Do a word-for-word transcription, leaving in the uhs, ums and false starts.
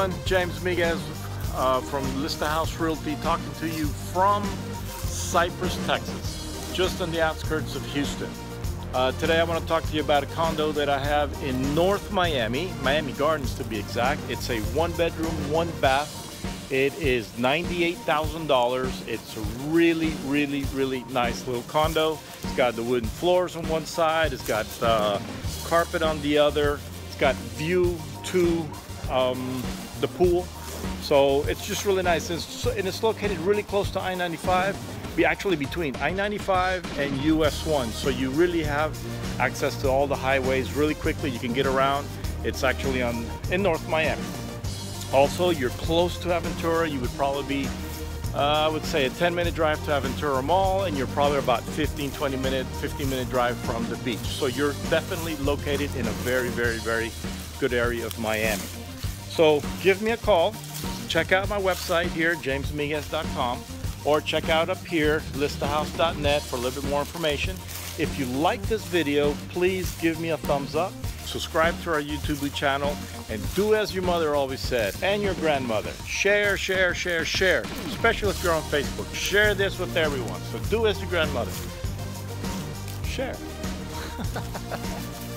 everyone, James Migues uh, from List a House Realty talking to you from Cypress, Texas, just on the outskirts of Houston. Uh, today I want to talk to you about a condo that I have in North Miami, Miami Gardens to be exact. It's a one bedroom, one bath. It is ninety-eight thousand dollars. It's a really, really, really nice little condo. It's got the wooden floors on one side. It's got uh, carpet on the other. It's got view to um, the pool. So it's just really nice. And it's, and it's located really close to I ninety-five. Be actually between I ninety-five and U S one. So you really have access to all the highways really quickly. You can get around. It's actually on in North Miami. Also, you're close to Aventura. You would probably be, uh, I would say, a ten minute drive to Aventura Mall, and you're probably about fifteen, twenty minute, fifteen minute drive from the beach. So you're definitely located in a very, very, very good area of Miami. So give me a call. Check out my website here, james migues dot com, or check out up here, list a house dot net for a little bit more information. If you like this video, please give me a thumbs up. Subscribe to our YouTube channel, and do as your mother always said, and your grandmother. Share, share, share, share. Especially if you're on Facebook. Share this with everyone. So do as your grandmother. Share.